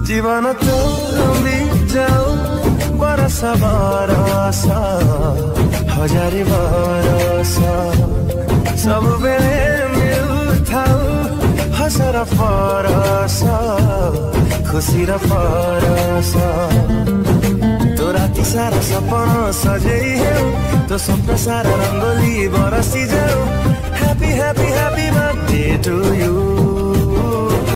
जीवन तोर जाऊ बरस बरस हजारी बरस सब बेले मिलुथाऊ हसर परस खुशी र परस तो राति सारा सपना सजई है तो स्वप्न सारा रंगोली बरसी जाऊ happy happy happy birthday to you